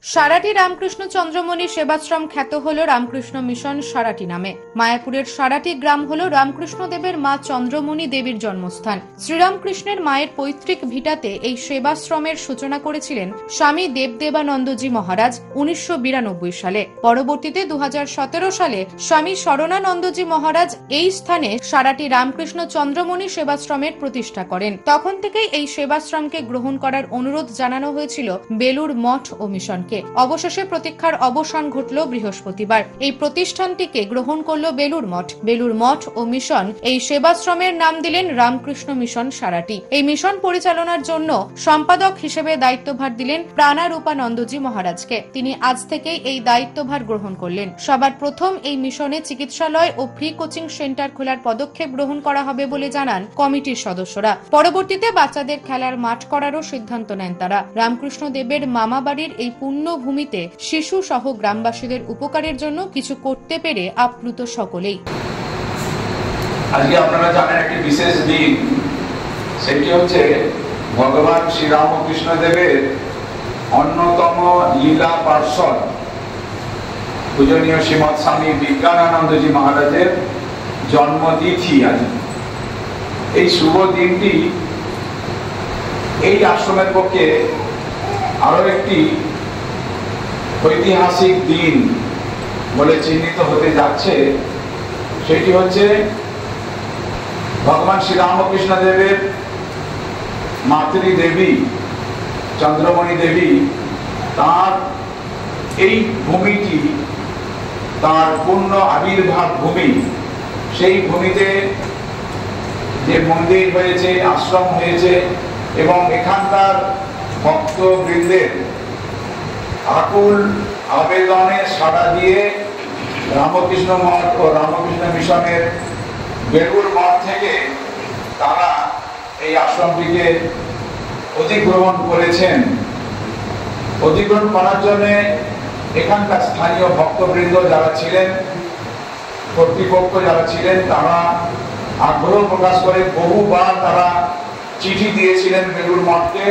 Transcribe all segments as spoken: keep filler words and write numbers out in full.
সারাটি রামকৃষ্ণ চন্দ্রমণি সেবাশ্রম খ্যাত হল রামকৃষ্ণ মিশন সারাটি নামে। মায়াপুরের সারাটি গ্রাম হল রামকৃষ্ণ দেবের মা চন্দ্রমণি দেবীর জন্মস্থান। শ্রীরামকৃষ্ণের মায়ের পৈতৃক ভিটাতে এই সেবাশ্রমের সূচনা করেছিলেন স্বামী দেবদেবানন্দজি মহারাজ উনিশশো বিরানব্বই সালে। পরবর্তীতে দু হাজার সতেরো সালে স্বামী শরণানন্দজি মহারাজ এই স্থানে সারাটি রামকৃষ্ণ চন্দ্রমণি সেবাশ্রমের প্রতিষ্ঠা করেন। তখন থেকেই এই সেবাশ্রমকে গ্রহণ করার অনুরোধ জানানো হয়েছিল বেলুর মঠ ও মিশনকে। অবশেষে প্রতীক্ষার অবসান ঘটল বৃহস্পতিবার। এই প্রতিষ্ঠানটিকে গ্রহণ করল বেলুর মঠ। বেলুর মঠ ও মিশন এই সেবাশ্রমের নাম দিলেন রামকৃষ্ণ মিশন সারাটি। এই মিশন পরিচালনার জন্য সম্পাদক হিসেবে দায়িত্বভার দিলেন প্রাণারূপানন্দজি মহারাজকে। তিনি আজ থেকে এই দায়িত্বভার গ্রহণ করলেন। সবার প্রথম এই মিশনে চিকিৎসালয় ও ফ্রি কোচিং সেন্টার খোলার পদক্ষেপ গ্রহণ করা হবে বলে জানান কমিটির সদস্যরা। পরবর্তীতে বাচ্চাদের খেলার মাঠ করারও সিদ্ধান্ত নেন তারা। রামকৃষ্ণ দেবের মামা বাড়ির এই পূর্ণ ভূমিতে শিশু সহ গ্রামবাসীদের উপকারের জন্য কিছু করতে পেরে আপ্লুত সকলেই। আজকে আপনারা জানেন একটি বিশেষ দিন, সেটি হচ্ছে ভগবান শ্রীরামকৃষ্ণ দেবের অন্যতম লীলা পার্ষদ পূজনীয় শ্রীমৎ স্বামী বিজ্ঞানানন্দজি মহারাজের জন্মতিথি। আজ এই শুভ দিনটি এই আশ্রমের পক্ষে আরো একটি ঐতিহাসিক দিন বলে চিহ্নিত হতে যাচ্ছে। সেটি হচ্ছে ভগবান শ্রীরামকৃষ্ণ দেবের মাতৃ দেবী চন্দ্রমণি দেবী, তার এই ভূমিটি তার পূর্ণ আবির্ভাব ভূমি। সেই ভূমিতে যে মন্দির হয়েছে, আশ্রম হয়েছে এবং এখানকার ভক্তবৃন্দের আকুল আবেদনে সাড়া দিয়ে রামকৃষ্ণ মঠ ও রামকৃষ্ণ মিশনের বেলুর মঠ থেকে তারা এই আশ্রমটিকে অধিগ্রহণ করেছেন। অধিগ্রহণ করার জন্য এখানকার স্থানীয় ভক্তবৃন্দ যারা ছিলেন, কর্তৃপক্ষ যারা ছিলেন, তারা আগ্রহ প্রকাশ করে বহুবার তারা চিঠি দিয়েছিলেন বেলুর মঠকে।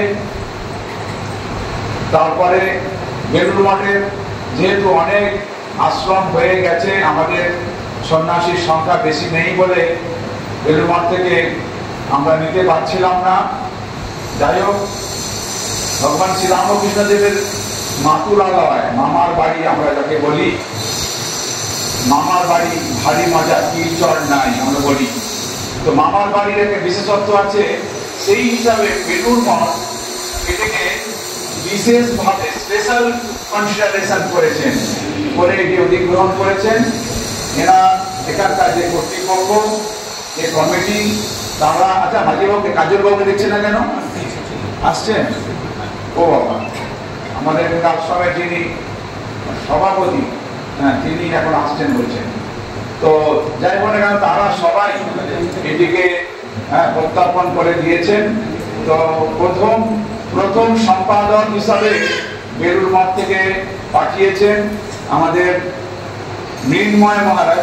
তারপরে বেলুর মঠের যেহেতু অনেক আশ্রম হয়ে গেছে, আমাদের সন্ন্যাসীর সংখ্যা বেশি নেই বলে বেলুর মঠ থেকে আমরা নিতে পারছিলাম না। যাই হোক, ভগবান শ্রীরামকৃষ্ণ দেবের মাতুলালয়, মামার বাড়ি আমরা যাকে বলি, মামার বাড়ি ভারী মজা কি চল নাই আমরা বলি, তো মামার বাড়ির একটা বিশেষত্ব আছে। সেই হিসাবে বেলুর মঠ এটাকে বিশেষভাবে স্পেশাল কনসিডারেশন করেছেন, করে এটি অধিগ্রহণ করেছেন। এরা এখানকার যে কর্তৃপক্ষ, যে কমিটি, তারা আচ্ছা হাজিবাবুকে কাজল বাবুকে দেখছে না কেন? আসছেন? ও বাবা, আমাদের আশ্রমের যিনি সভাপতি, হ্যাঁ, তিনি এখন আসছেন বলছেন। তো যাই বলে কেন, তারা সবাই এটিকে হ্যাঁ প্রত্যাপন করে দিয়েছেন। তো প্রথম প্রথম সম্পাদক হিসাবে বেলুর মঠ থেকে পাঠিয়েছেন আমাদের মৃন্ময় মহারাজ,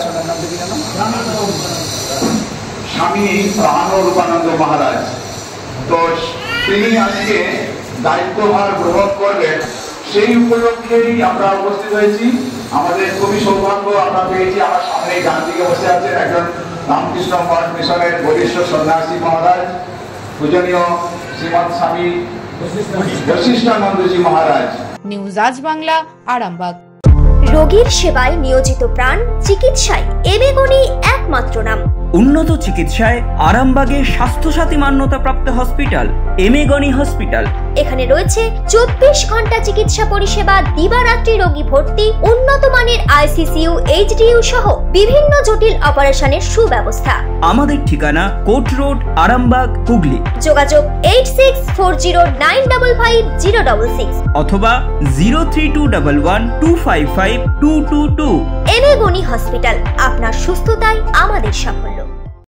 স্বামী প্রাণরূপানন্দ মহারাজ। তো তিনি আজকে দায়িত্বভার গ্রহণ করবেন। সেই উপলক্ষেই আমরা উপস্থিত হয়েছি। আমাদের খুবই সৌভাগ্য আমরা পেয়েছি, আমার সামনে ডান দিকে বসে আছেন একজন রামকৃষ্ণ মঠ মিশনের বরিষ্ঠ সন্ন্যাসী মহারাজ পূজনীয় শ্রীমৎ স্বামী বশিষ্ঠানন্দজি মহারাজ। নিউজ আজ বাংলা, আরামবাগ। রোগীর সেবায় নিয়োজিত প্রাণ, চিকিৎসায় এবেগুনি একমাত্র নাম। উন্নত চিকিৎসায় আরামবাগে স্বাস্থ্যসাথী মান্যতাপ্রাপ্ত হসপিটাল এমেগনি হসপিটাল। এখানে রয়েছে চব্বিশ ঘন্টা চিকিৎসা পরিষেবা, দিবারাত্রি রোগী ভর্তি, উন্নত মানের আইসিসিইউ, এইচডিইউ সহ বিভিন্ন জটিল অপারেশনের সুব্যবস্থা। আমাদের ঠিকানা কোট রোড, আরামবাগ, হুগলি। যোগাযোগ eight six four zero nine double five zero double six অথবা zero three two double one two five five two two two. এমেগনি হসপিটাল, আপনার সুস্থতাই আমাদের সাফল্য।